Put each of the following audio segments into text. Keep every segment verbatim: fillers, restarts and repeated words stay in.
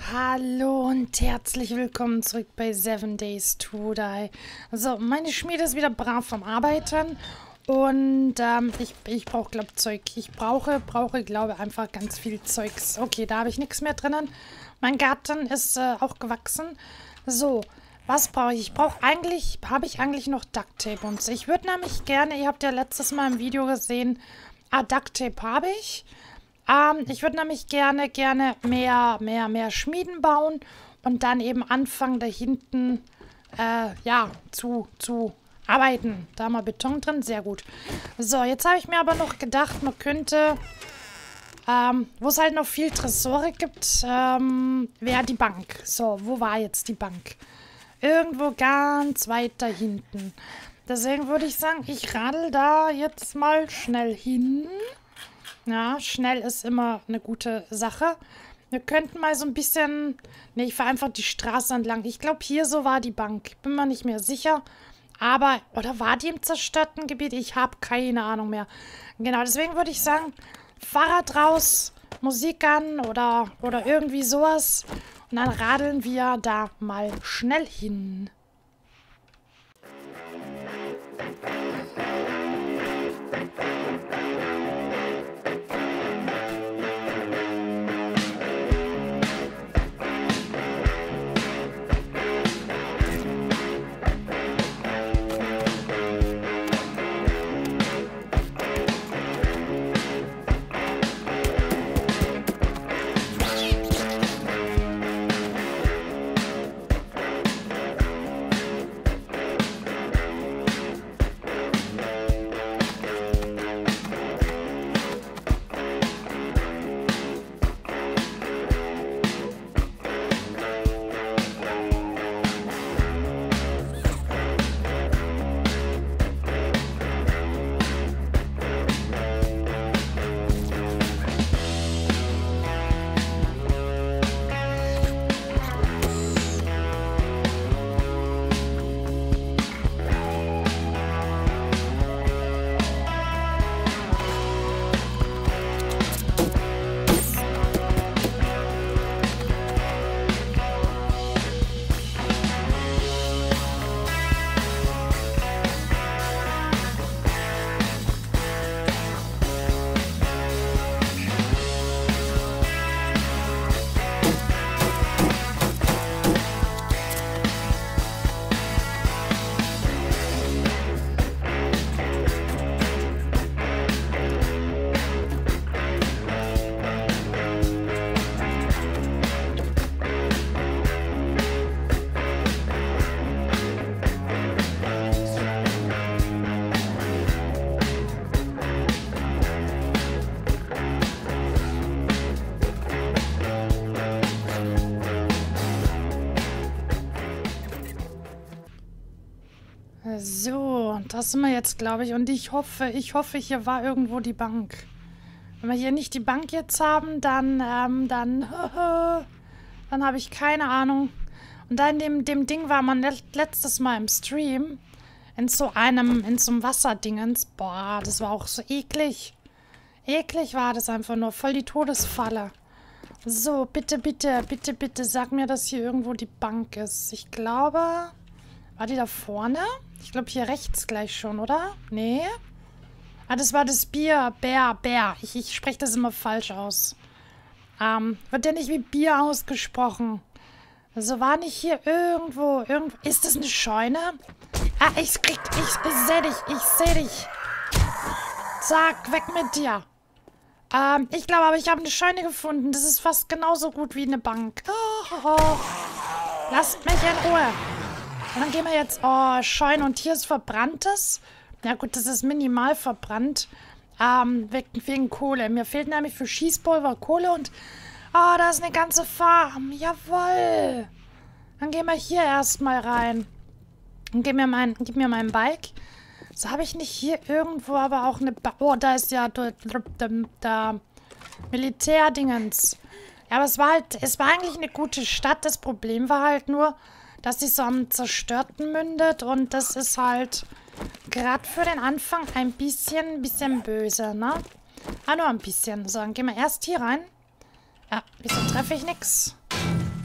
Hallo und herzlich willkommen zurück bei Seven Days to Die. Also, meine Schmiede ist wieder brav am Arbeiten und ähm, ich, ich brauche, glaube ich, Zeug. Ich brauche, brauche, glaube einfach ganz viel Zeugs. Okay, da habe ich nichts mehr drinnen. Mein Garten ist äh, auch gewachsen. So, was brauche ich? Ich brauche eigentlich, habe ich eigentlich noch Duct Tape und so. Ich würde nämlich gerne, ihr habt ja letztes Mal im Video gesehen, ah, Duct Tape habe ich. Ähm, ich würde nämlich gerne, gerne mehr, mehr, mehr Schmieden bauen und dann eben anfangen, da hinten, äh, ja, zu, zu arbeiten. Da haben wir Beton drin, sehr gut. So, jetzt habe ich mir aber noch gedacht, man könnte, ähm, wo es halt noch viel Tresore gibt, ähm, wäre die Bank. So, wo war jetzt die Bank? Irgendwo ganz weit da hinten. Deswegen würde ich sagen, ich radel da jetzt mal schnell hin. Ja, schnell ist immer eine gute Sache. Wir könnten mal so ein bisschen... Ne, ich fahre einfach die Straße entlang. Ich glaube, hier so war die Bank. Ich bin mir nicht mehr sicher. Aber, oder war die im zerstörten Gebiet? Ich habe keine Ahnung mehr. Genau, deswegen würde ich sagen, Fahrrad raus, Musik an oder, oder irgendwie sowas. Und dann radeln wir da mal schnell hin. So, das sind wir jetzt, glaube ich. Und ich hoffe, ich hoffe, hier war irgendwo die Bank. Wenn wir hier nicht die Bank jetzt haben, dann, ähm, dann, dann habe ich keine Ahnung. Und da in dem, dem Ding war man letztes Mal im Stream. In so einem, in so einem Wasserdingens. Boah, das war auch so eklig. Eklig war das einfach nur. Voll die Todesfalle. So, bitte, bitte, bitte, bitte, sag mir, dass hier irgendwo die Bank ist. Ich glaube... War die da vorne? Ich glaube hier rechts gleich schon, oder? Nee. Ah, das war das Bier. Bär, Bär. Ich, ich spreche das immer falsch aus. Ähm, wird ja nicht wie Bier ausgesprochen. Also war nicht hier irgendwo, irgendwo... Ist das eine Scheune? Ah, ich krieg... Ich, ich seh dich. Ich seh dich. Zack, weg mit dir. Ähm, ich glaube aber, ich habe eine Scheune gefunden. Das ist fast genauso gut wie eine Bank. Oh, oh, oh. Lasst mich in Ruhe. Und dann gehen wir jetzt... Oh, Scheune. Und hier ist Verbranntes. Ja gut, das ist minimal verbrannt. Ähm, wegen, wegen Kohle. Mir fehlt nämlich für Schießpulver Kohle und... Oh, da ist eine ganze Farm. Jawoll. Dann gehen wir hier erstmal rein. Und gib mir mein, gib mir mein Bike. So, habe ich nicht hier irgendwo aber auch eine... Ba oh, da ist ja der, der, der Militärdingens. Ja, aber es war halt... Es war eigentlich eine gute Stadt. Das Problem war halt nur... dass sie so am Zerstörten mündet und das ist halt gerade für den Anfang ein bisschen, bisschen böse, ne? Ah, nur ein bisschen. So, dann gehen wir erst hier rein. Ja, wieso treffe ich nichts?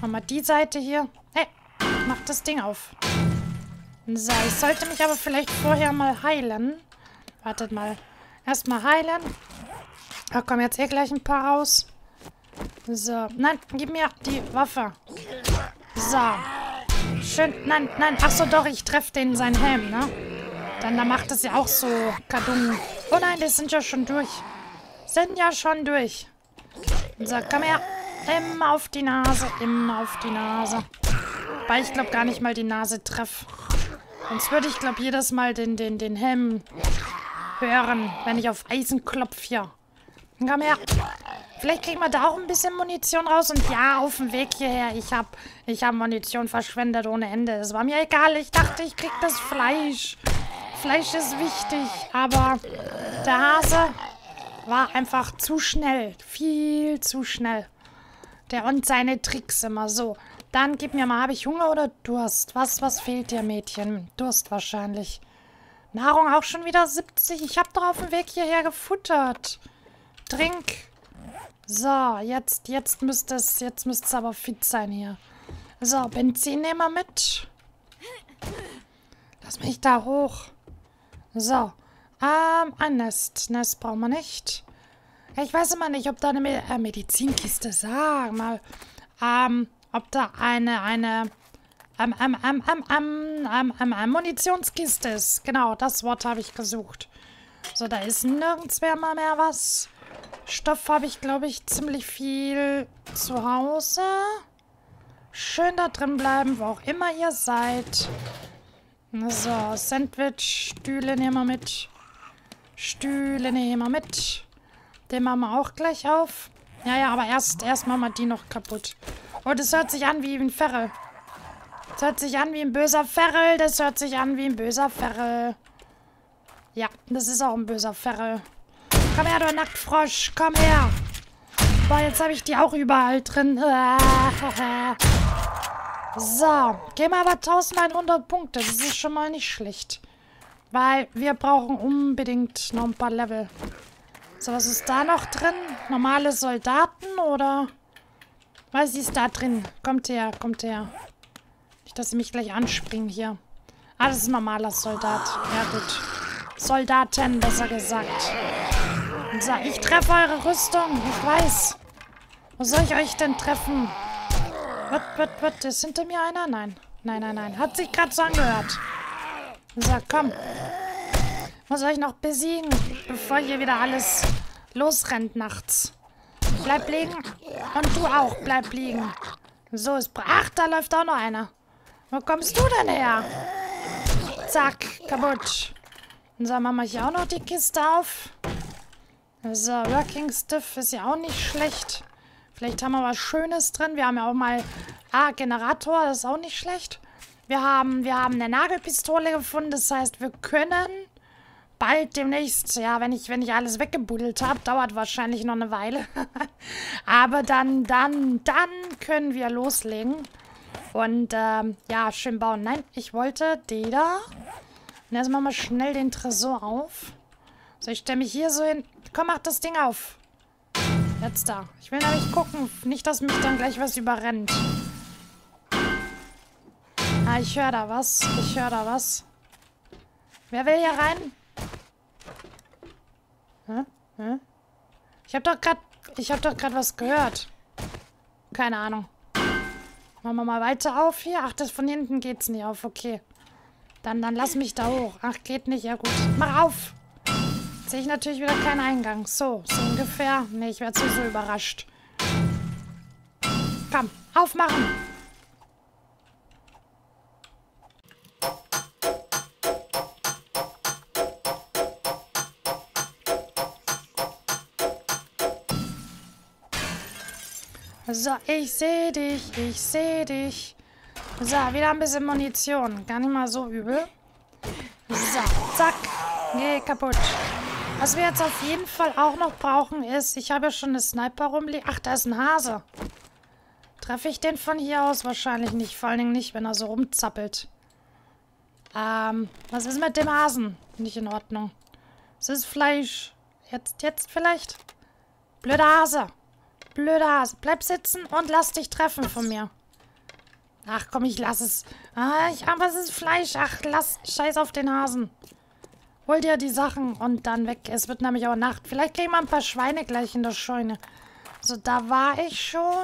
Mach mal die Seite hier. Hey, mach das Ding auf. So, ich sollte mich aber vielleicht vorher mal heilen. Wartet mal. Erstmal heilen. Da kommen jetzt eh gleich ein paar raus. So, nein, gib mir die Waffe. So. Schön, nein, nein. Achso, doch, ich treffe den in seinen Helm, ne? Dann da macht es ja auch so Kadung. Oh nein, die sind ja schon durch. Sind ja schon durch. So, komm her. Immer auf die Nase, immer auf die Nase. Weil ich glaube gar nicht mal die Nase treffe. Sonst würde ich, glaube jedes Mal den, den, den Helm hören, wenn ich auf Eisen klopfe hier. Komm her. Vielleicht kriegen wir da auch ein bisschen Munition raus. Und ja, auf dem Weg hierher, ich habe ich hab Munition verschwendet ohne Ende. Es war mir egal. Ich dachte, ich krieg das Fleisch. Fleisch ist wichtig. Aber der Hase war einfach zu schnell. Viel zu schnell. Der und seine Tricks immer so. Dann gib mir mal, habe ich Hunger oder Durst? Was, was fehlt dir, Mädchen? Durst wahrscheinlich. Nahrung auch schon wieder siebzig. Ich habe doch auf dem Weg hierher gefuttert. Trink. So, jetzt, jetzt müsste es, jetzt müsste es aber fit sein hier. So, Benzin nehmen wir mit. Lass mich da hoch. So, ähm, ein Nest. Nest brauchen wir nicht. Ich weiß immer nicht, ob da eine Me äh, Medizinkiste, sag mal, ähm, ob da eine, eine, ähm, ähm, ähm, ähm, ähm, ähm, ähm, ähm, Munitionskiste ist. Genau, das Wort habe ich gesucht. So, da ist nirgends mehr mal mehr was. Stoff habe ich, glaube ich, ziemlich viel zu Hause. Schön da drin bleiben, wo auch immer ihr seid. So, Sandwich, Stühle nehmen wir mit. Stühle nehmen wir mit. Den machen wir auch gleich auf. Ja, ja, aber erst, erst machen wir die noch kaputt. Oh, das hört sich an wie ein Ferrel. Das hört sich an wie ein böser Ferrel. Das hört sich an wie ein böser Ferrel. Ja, das ist auch ein böser Ferrel. Komm her, du Nacktfrosch. Komm her. Boah, jetzt habe ich die auch überall drin. So, gehen wir aber eintausendeinhundert Punkte. Das ist schon mal nicht schlecht. Weil wir brauchen unbedingt noch ein paar Level. So, was ist da noch drin? Normale Soldaten oder... Was ist da drin? Kommt her, kommt her. Nicht, dass sie mich gleich anspringen hier. Ah, das ist ein normaler Soldat. Ja, gut. Soldaten, besser gesagt. So, ich treffe eure Rüstung. Ich weiß. Wo soll ich euch denn treffen? Was, was, was? Ist hinter mir einer? Nein. Nein, nein, nein. Hat sich gerade so angehört. So, komm. Muss euch noch besiegen, bevor hier wieder alles losrennt nachts. Bleib liegen. Und du auch. Bleib liegen. So ist... Ach, da läuft auch noch einer. Wo kommst du denn her? Zack. Kaputt. So, machen wir hier auch noch die Kiste auf. So, Working Stiff ist ja auch nicht schlecht. Vielleicht haben wir was Schönes drin. Wir haben ja auch mal... Ah, Generator. Das ist auch nicht schlecht. Wir haben, wir haben eine Nagelpistole gefunden. Das heißt, wir können... bald demnächst, ja, wenn ich, wenn ich alles weggebuddelt habe, dauert wahrscheinlich noch eine Weile. Aber dann, dann, dann können wir loslegen. Und, ähm, ja, schön bauen. Nein, ich wollte die da. Und jetzt machen wir schnell den Tresor auf. So, ich stelle mich hier so hin. Komm, mach das Ding auf. Jetzt da. Ich will nämlich gucken. Nicht, dass mich dann gleich was überrennt. Ah, ich höre da was. Ich höre da was. Wer will hier rein? Hä? Hä? Ich hab doch grad... Ich hab doch gerade was gehört. Keine Ahnung. Machen wir mal weiter auf hier. Ach, das von hinten geht's nicht auf. Okay. Dann, dann lass mich da hoch. Ach, geht nicht. Ja gut. Mach auf! Jetzt sehe ich natürlich wieder keinen Eingang. So, so ungefähr. Nee, ich werde sowieso überrascht. Komm, aufmachen! So, ich sehe dich, ich sehe dich. So, wieder ein bisschen Munition. Gar nicht mal so übel. So, zack. Nee, kaputt. Was wir jetzt auf jeden Fall auch noch brauchen ist, ich habe ja schon eine Sniper rumliegen. Ach, da ist ein Hase. Treffe ich den von hier aus? Wahrscheinlich nicht. Vor allen Dingen nicht, wenn er so rumzappelt. Ähm, was ist mit dem Hasen? Nicht in Ordnung. Es ist Fleisch. Jetzt, jetzt vielleicht? Blöder Hase. Blöder Hase. Bleib sitzen und lass dich treffen von mir. Ach komm, ich lass es. Ah, ich, aber es ist Fleisch. Ach, lass. Scheiß auf den Hasen. Hol dir die Sachen und dann weg. Es wird nämlich auch Nacht. Vielleicht kriegen wir ein paar Schweine gleich in der Scheune. So, da war ich schon.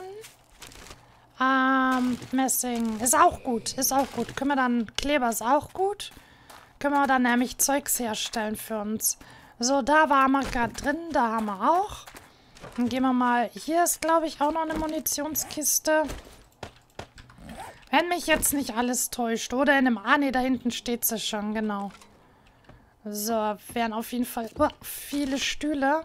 Ähm, Messing. Ist auch gut. Ist auch gut. Können wir dann... Kleber ist auch gut. Können wir dann nämlich Zeugs herstellen für uns. So, da waren wir gerade drin. Da haben wir auch. Dann gehen wir mal... Hier ist, glaube ich, auch noch eine Munitionskiste. Wenn mich jetzt nicht alles täuscht. Oder in einem... Ah, ne, da hinten steht sie schon. Genau. So, wären auf jeden Fall oh, viele Stühle.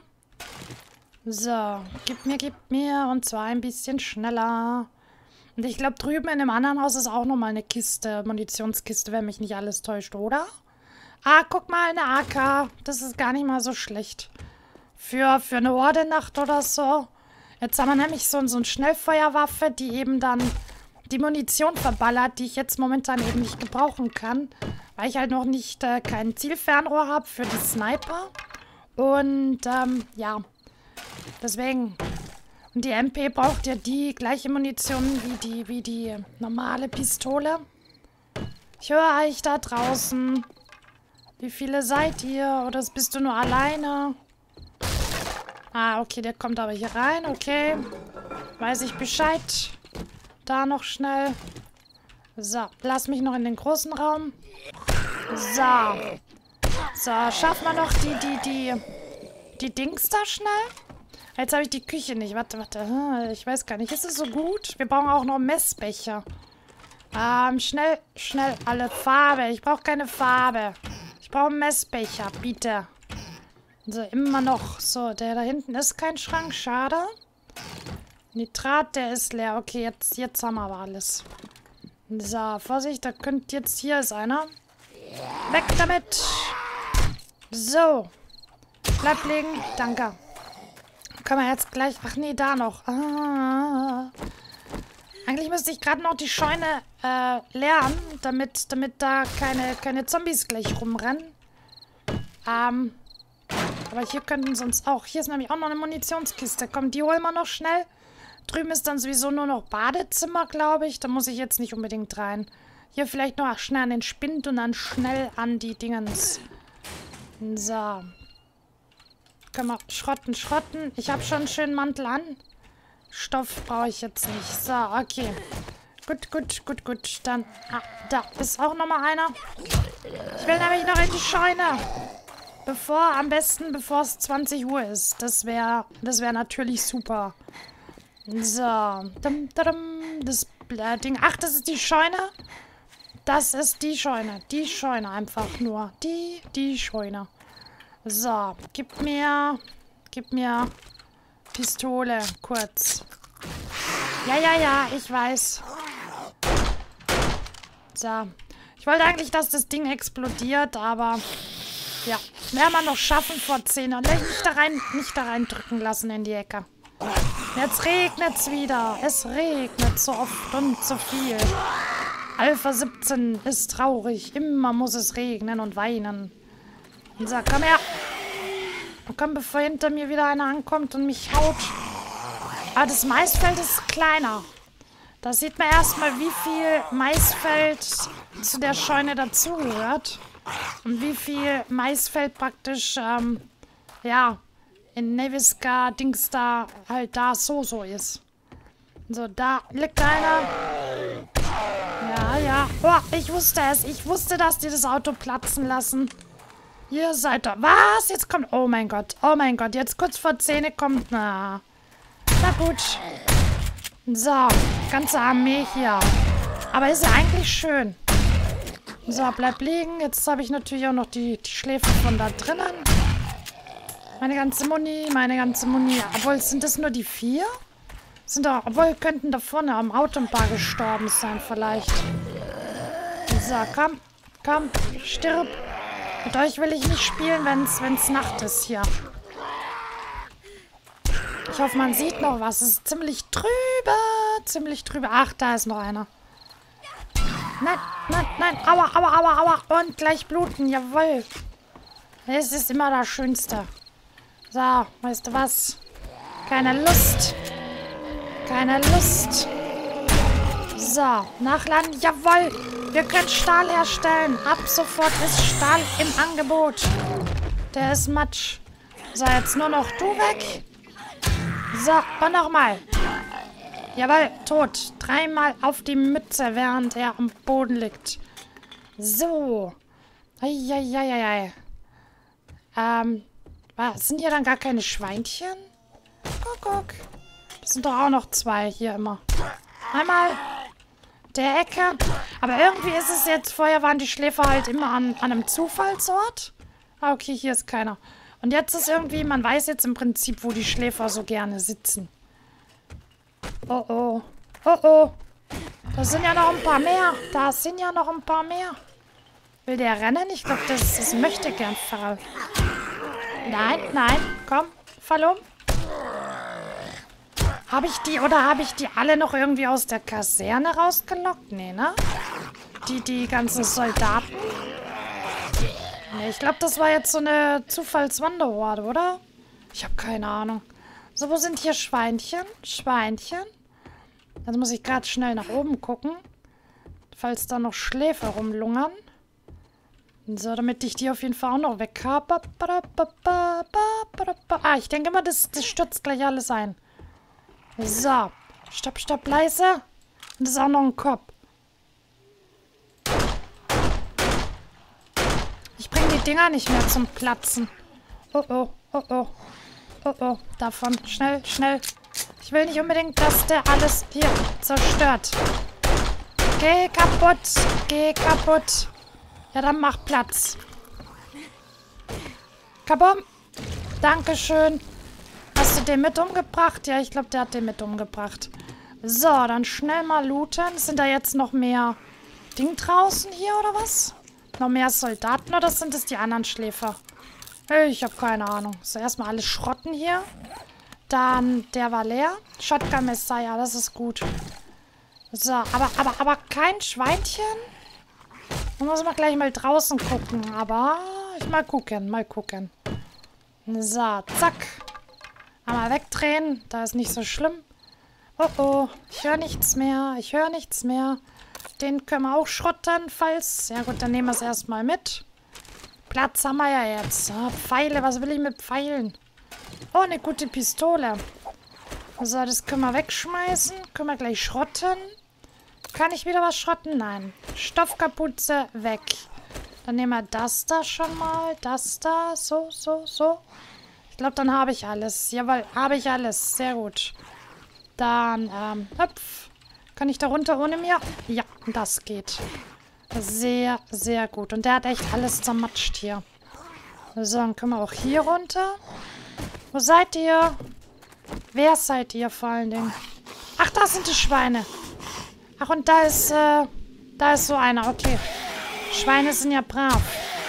So, gib mir, gib mir. Und zwar ein bisschen schneller. Und ich glaube, drüben in dem anderen Haus ist auch nochmal eine Kiste. Munitionskiste, wenn mich nicht alles täuscht, oder? Ah, guck mal, eine A K. Das ist gar nicht mal so schlecht. Für, für eine Horde-Nacht oder so. Jetzt haben wir nämlich so, so eine Schnellfeuerwaffe, die eben dann die Munition verballert, die ich jetzt momentan eben nicht gebrauchen kann. Weil ich halt noch nicht äh, kein Zielfernrohr habe für die Sniper. Und, ähm, ja. Deswegen... Und die M P braucht ja die gleiche Munition wie die, wie die normale Pistole. Ich höre euch da draußen. Wie viele seid ihr? Oder bist du nur alleine? Ah, okay, der kommt aber hier rein. Okay. Weiß ich Bescheid. Da noch schnell. So, lass mich noch in den großen Raum. So. So, schaffen wir noch die, die, die, die Dings da schnell? Jetzt habe ich die Küche nicht. Warte, warte. Ich weiß gar nicht. Ist es so gut? Wir brauchen auch noch Messbecher. Ähm, schnell, schnell alle Farbe. Ich brauche keine Farbe. Ich brauche einen Messbecher, bitte. So, immer noch. So, der da hinten ist kein Schrank. Schade. Nitrat, der ist leer. Okay, jetzt, jetzt haben wir aber alles. So, Vorsicht, da könnte jetzt... Hier ist einer. Weg damit. So. Bleib liegen. Danke. Können wir jetzt gleich... Ach nee, da noch. Ah. Eigentlich müsste ich gerade noch die Scheune äh, leeren, damit, damit da keine, keine Zombies gleich rumrennen. Ähm, aber hier könnten sie uns auch... Hier ist nämlich auch noch eine Munitionskiste. Komm, die holen wir noch schnell. Drüben ist dann sowieso nur noch Badezimmer, glaube ich. Da muss ich jetzt nicht unbedingt rein. Hier vielleicht noch schnell an den Spind und dann schnell an die Dingens. So. Können wir schrotten, schrotten. Ich habe schon einen schönen Mantel an. Stoff brauche ich jetzt nicht. So, okay. Gut, gut, gut, gut. Dann, ah, da ist auch nochmal einer. Ich will nämlich noch in die Scheune. Bevor, am besten, bevor es zwanzig Uhr ist. Das wäre, das wäre natürlich super. So. Dum, dum, das äh, Ding. Ach, das ist die Scheune. Das ist die Scheune. Die Scheune einfach nur. Die, die Scheune. So, gib mir, gib mir Pistole, kurz. Ja, ja, ja, ich weiß. So, ich wollte eigentlich, dass das Ding explodiert, aber ja, werden wir noch schaffen vor zehn und nicht da rein, nicht da rein drücken lassen in die Ecke. Jetzt regnet's wieder. Es regnet so oft und so viel. Alpha siebzehn ist traurig. Immer muss es regnen und weinen. So, komm her. Komm, bevor hinter mir wieder einer ankommt und mich haut. Aber das Maisfeld ist kleiner. Da sieht man erstmal, wie viel Maisfeld zu der Scheune dazugehört. Und wie viel Maisfeld praktisch, ähm, ja, in Neviska, Dings da, halt da so so ist. So, da liegt einer. Ja, ja. Oh, ich wusste es. Ich wusste, dass die das Auto platzen lassen. Ihr seid da. Was? Jetzt kommt... Oh mein Gott. Oh mein Gott. Jetzt kurz vor Zähne kommt... Na. Na gut. So. Ganze Armee hier. Aber ist ja eigentlich schön. So, bleib liegen. Jetzt habe ich natürlich auch noch die, die Schläfe von da drinnen. Meine ganze Muni. Meine ganze Muni. Obwohl, sind das nur die vier? Sind da... Obwohl, könnten da vorne am Auto ein paar gestorben sein vielleicht. So, komm. Komm. Stirb. Mit euch will ich nicht spielen, wenn es Nacht ist hier. Ich hoffe, man sieht noch was. Es ist ziemlich trübe. Ziemlich trübe. Ach, da ist noch einer. Nein, nein, nein. Aua, aua, aua, aua. Und gleich bluten. Jawohl. Es ist immer das Schönste. So, weißt du was? Keine Lust. Keine Lust. So, nachladen. Jawohl, wir können Stahl herstellen. Ab sofort ist Stahl im Angebot. Der ist Matsch. So, jetzt nur noch du weg. So, und nochmal. Jawohl, tot. Dreimal auf die Mütze, während er am Boden liegt. So. Eieieiei. Ähm, was, sind hier dann gar keine Schweinchen? Guck, guck. Das sind doch auch noch zwei hier immer. Einmal der Ecke. Aber irgendwie ist es jetzt, vorher waren die Schläfer halt immer an, an einem Zufallsort. Ah, okay, hier ist keiner. Und jetzt ist irgendwie, man weiß jetzt im Prinzip, wo die Schläfer so gerne sitzen. Oh, oh. Oh, oh. Da sind ja noch ein paar mehr. Da sind ja noch ein paar mehr. Will der rennen? Ich glaube, das, das möchte gern Fall. Nein, nein. Komm, fall um. Habe ich die, oder habe ich die alle noch irgendwie aus der Kaserne rausgelockt? Nee, ne? Die, die ganzen Soldaten? Nee, ich glaube, das war jetzt so eine Zufallswanderhorde, oder? Ich habe keine Ahnung. So, wo sind hier Schweinchen? Schweinchen? Jetzt muss ich gerade schnell nach oben gucken. Falls da noch Schläfer rumlungern. So, damit ich die auf jeden Fall auch noch weg habe. Ah, ich denke mal, das, das stürzt gleich alles ein. So. Stopp, stopp, leise. Und das ist auch noch ein Kopf. Ich bringe die Dinger nicht mehr zum Platzen. Oh, oh, oh, oh. Oh, oh, davon. Schnell, schnell. Ich will nicht unbedingt, dass der alles hier zerstört. Geh kaputt. Geh kaputt. Ja, dann mach Platz. Kabum. Dankeschön. Hast du den mit umgebracht? Ja, ich glaube, der hat den mit umgebracht. So, dann schnell mal looten. Sind da jetzt noch mehr Ding draußen hier, oder was? Noch mehr Soldaten, oder sind es die anderen Schläfer? Ich habe keine Ahnung. So, erstmal alles schrotten hier. Dann, der war leer. Shotgun Messiah, das ist gut. So, aber, aber, aber kein Schweinchen? Da muss man gleich mal draußen gucken. Aber, ich mal gucken, mal gucken. So, zack. Einmal wegdrehen. Da ist nicht so schlimm. Oh, oh. Ich höre nichts mehr. Ich höre nichts mehr. Den können wir auch schrotten, falls... Ja gut, dann nehmen wir es erstmal mit. Platz haben wir ja jetzt. Oh, Pfeile, was will ich mit Pfeilen? Oh, eine gute Pistole. So, das können wir wegschmeißen. Können wir gleich schrotten. Kann ich wieder was schrotten? Nein. Stoffkapuze weg. Dann nehmen wir das da schon mal. Das da. So, so, so. Ich glaube, dann habe ich alles. Jawohl, habe ich alles. Sehr gut. Dann, ähm, hüpf. Kann ich da runter ohne mir? Ja, das geht. Sehr, sehr gut. Und der hat echt alles zermatscht hier. So, dann können wir auch hier runter. Wo seid ihr? Wer seid ihr vor allen Dingen? Ach, da sind die Schweine. Ach, und da ist, äh, da ist so einer. Okay. Schweine sind ja brav.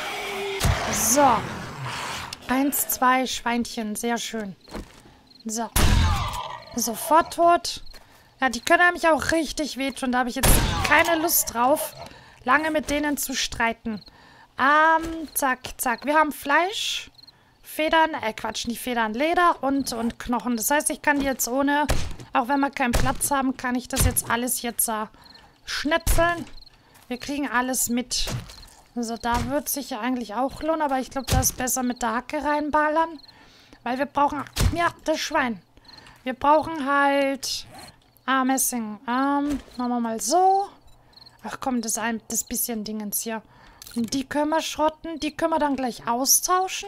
So. Eins, zwei Schweinchen. Sehr schön. So. Sofort tot. Ja, die können nämlich auch richtig wehtun. Da habe ich jetzt keine Lust drauf, lange mit denen zu streiten. Ähm, zack, zack. Wir haben Fleisch, Federn, äh, Quatsch, nicht Federn, Leder und, und Knochen. Das heißt, ich kann die jetzt ohne, auch wenn wir keinen Platz haben, kann ich das jetzt alles jetzt äh, schnetzeln. Wir kriegen alles mit. Also da wird sich ja eigentlich auch lohnen, aber ich glaube, das ist besser mit der Hacke reinballern. Weil wir brauchen, ja, das Schwein. Wir brauchen halt... Ah, Messing. Ähm, machen wir mal so. Ach komm, das, ein, das bisschen Dingens hier. Und die können wir schrotten. Die können wir dann gleich austauschen.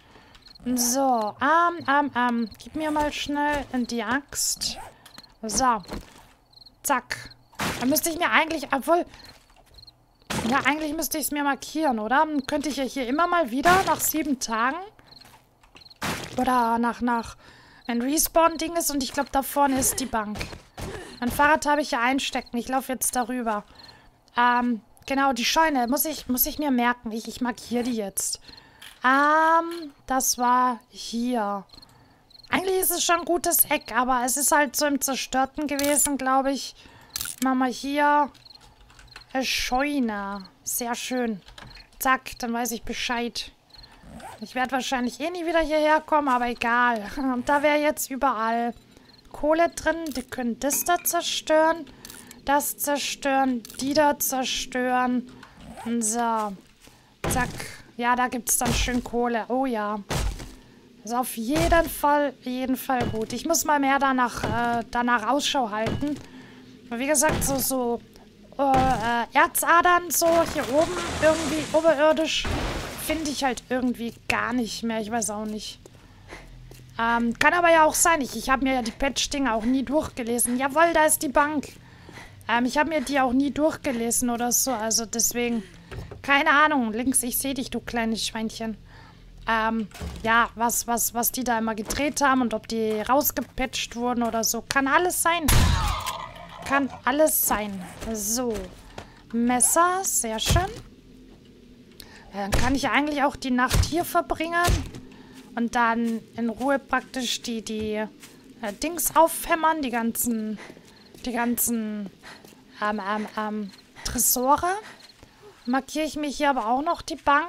So, ähm, ähm, ähm. Gib mir mal schnell die Axt. So. Zack. Dann müsste ich mir eigentlich, obwohl... Ja, eigentlich müsste ich es mir markieren, oder? Dann könnte ich ja hier immer mal wieder nach sieben Tagen... Oder nach, nach... ein Respawn-Ding ist und ich glaube, da vorne ist die Bank. Mein Fahrrad habe ich ja einstecken. Ich laufe jetzt darüber. Ähm, genau, die Scheune. Muss ich, muss ich mir merken. Ich, ich markiere die jetzt. Ähm, das war hier. Eigentlich ist es schon ein gutes Eck, aber es ist halt so im Zerstörten gewesen, glaube ich. Machen wir hier eine Scheune. Sehr schön. Zack, dann weiß ich Bescheid. Ich werde wahrscheinlich eh nie wieder hierher kommen, aber egal. Und da wäre jetzt überall Kohle drin. Die können das da zerstören. Das zerstören. Die da zerstören. So. Zack. Ja, da gibt es dann schön Kohle. Oh ja. Also auf jeden Fall, jeden Fall gut. Ich muss mal mehr danach, äh, danach Ausschau halten. Aber wie gesagt, so, so äh, Erzadern so hier oben, irgendwie oberirdisch, finde ich halt irgendwie gar nicht mehr. Ich weiß auch nicht. Ähm, kann aber ja auch sein. Ich, ich habe mir ja die Patch-Dinge auch nie durchgelesen. Jawohl, da ist die Bank. Ähm, ich habe mir die auch nie durchgelesen oder so. Also deswegen, keine Ahnung. Links, ich sehe dich, du kleines Schweinchen. Ähm, ja, was, was, was die da immer gedreht haben und ob die rausgepatcht wurden oder so. Kann alles sein. Kann alles sein. So. Messer, sehr schön. Ja, dann kann ich eigentlich auch die Nacht hier verbringen. Und dann in Ruhe praktisch die, die äh, Dings aufhämmern. Die ganzen, die ganzen ähm, ähm, ähm, Tresore. Markiere ich mir hier aber auch noch die Bank.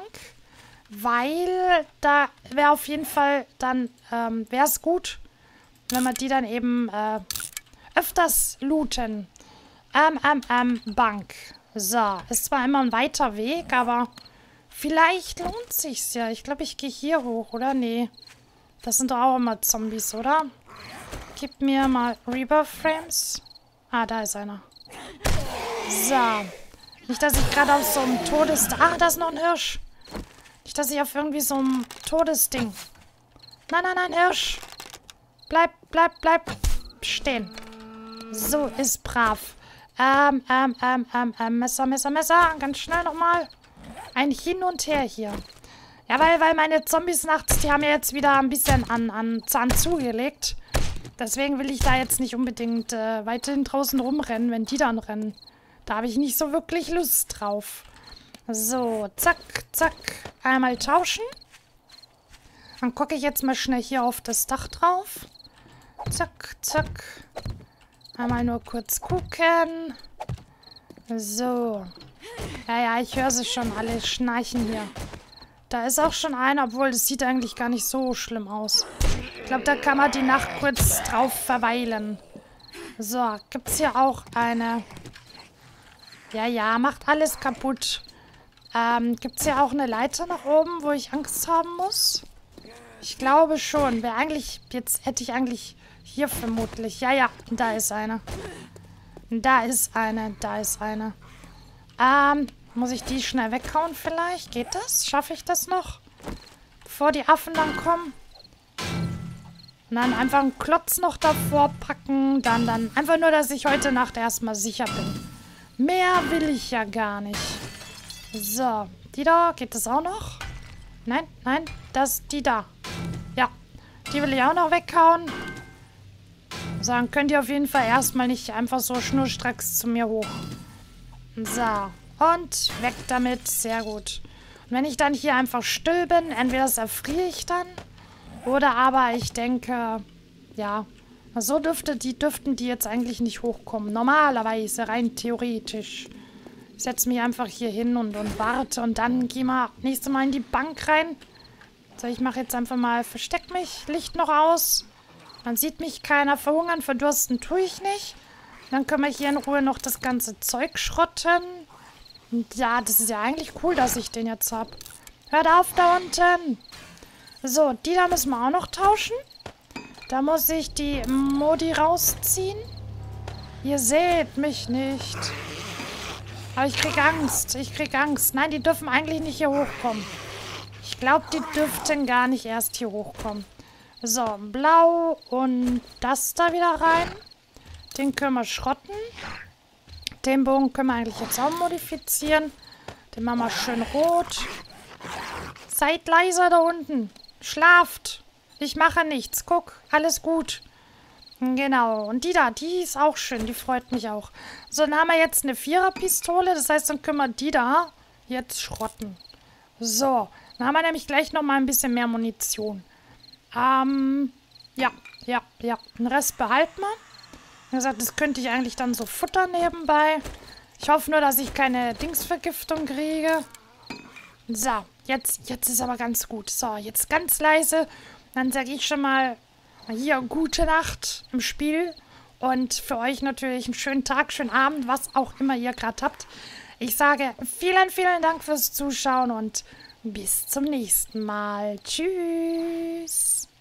Weil da wäre auf jeden Fall dann, ähm, wäre es gut, wenn wir die dann eben äh, öfters looten. Ähm, ähm, ähm, Bank. So, ist zwar immer ein weiter Weg, aber vielleicht lohnt sich's ja. Ich glaube, ich gehe hier hoch, oder? Nee. Das sind doch auch immer Zombies, oder? Gib mir mal Rebirth Frames. Ah, da ist einer. So. Nicht, dass ich gerade auf so einem Todes... Ah, da ist noch ein Hirsch. Nicht, dass ich auf irgendwie so einem Todesding... Nein, nein, nein, Hirsch. Bleib, bleib, bleib stehen. So, ist brav. Ähm, ähm, ähm, ähm, ähm, Messer, Messer, Messer. Ganz schnell nochmal. Ein Hin und Her hier. Ja, weil, weil meine Zombies nachts, die haben ja jetzt wieder ein bisschen an, an Zahn zugelegt. Deswegen will ich da jetzt nicht unbedingt äh, weiterhin draußen rumrennen, wenn die dann rennen. Da habe ich nicht so wirklich Lust drauf. So, zack, zack. Einmal tauschen. Dann gucke ich jetzt mal schnell hier auf das Dach drauf. Zack, zack. Einmal nur kurz gucken. So. Ja, ja, ich höre sie schon alle schnarchen hier. Da ist auch schon einer, obwohl das sieht eigentlich gar nicht so schlimm aus. Ich glaube, da kann man die Nacht kurz drauf verweilen. So, gibt es hier auch eine... Ja, ja, macht alles kaputt. Ähm, gibt es hier auch eine Leiter nach oben, wo ich Angst haben muss? Ich glaube schon. Wäre eigentlich... Jetzt hätte ich eigentlich hier vermutlich... Ja, ja, da ist eine. Da ist eine, da ist eine. Ähm, muss ich die schnell weghauen vielleicht? Geht das? Schaffe ich das noch? Bevor die Affen dann kommen? Und dann einfach einen Klotz noch davor packen. Dann, dann einfach nur, dass ich heute Nacht erstmal sicher bin. Mehr will ich ja gar nicht. So, die da, geht das auch noch? Nein, nein, das, die da. Ja, die will ich auch noch weghauen. So, dann könnt ihr auf jeden Fall erstmal nicht einfach so schnurstracks zu mir hoch. So, und weg damit. Sehr gut. Und wenn ich dann hier einfach still bin, entweder erfriere ich dann, oder aber ich denke, ja, so dürfte die, dürften die jetzt eigentlich nicht hochkommen. Normalerweise, rein theoretisch. Ich setze mich einfach hier hin und, und warte und dann gehen wir nächstes Mal in die Bank rein. So, ich mache jetzt einfach mal, versteck mich, Licht noch aus. Dann sieht mich keiner. Verhungern, verdursten tue ich nicht. Dann können wir hier in Ruhe noch das ganze Zeug schrotten. Und ja, das ist ja eigentlich cool, dass ich den jetzt habe. Hört auf da unten. So, die da müssen wir auch noch tauschen. Da muss ich die Modi rausziehen. Ihr seht mich nicht. Aber ich krieg Angst. Ich krieg Angst. Nein, die dürfen eigentlich nicht hier hochkommen. Ich glaube, die dürften gar nicht erst hier hochkommen. So, blau und das da wieder rein. Den können wir schrotten. Den Bogen können wir eigentlich jetzt auch modifizieren. Den machen wir schön rot. Seid leiser da unten. Schlaft. Ich mache nichts. Guck, alles gut. Genau. Und die da, die ist auch schön. Die freut mich auch. So, dann haben wir jetzt eine Viererpistole. Das heißt, dann können wir die da jetzt schrotten. So. Dann haben wir nämlich gleich nochmal ein bisschen mehr Munition. Ähm, ja, ja, ja. Den Rest behalten wir. Wie gesagt, das könnte ich eigentlich dann so futtern nebenbei. Ich hoffe nur, dass ich keine Dingsvergiftung kriege. So, jetzt, jetzt ist aber ganz gut. So, jetzt ganz leise. Dann sage ich schon mal hier gute Nacht im Spiel. Und für euch natürlich einen schönen Tag, schönen Abend, was auch immer ihr gerade habt. Ich sage vielen, vielen Dank fürs Zuschauen und bis zum nächsten Mal. Tschüss.